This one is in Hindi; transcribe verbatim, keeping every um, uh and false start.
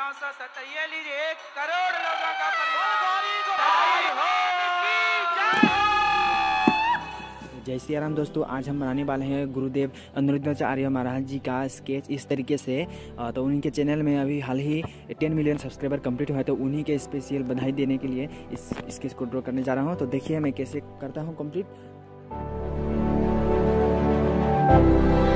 नौ सौ सतहत्तर एक करोड़ लोगों का परिवार हो। जय श्री राम दोस्तों, आज हम बनाने वाले हैं गुरुदेव अनिरुद्धाचार्य महाराज जी का स्केच इस तरीके से। तो उन्हीं के चैनल में अभी हाल ही टेन मिलियन सब्सक्राइबर कंप्लीट हुआ है, तो उन्हीं के स्पेशल बधाई देने के लिए इस स्केच को ड्रॉ करने जा रहा हूं। तो देखिए मैं कैसे करता हूं कंप्लीट।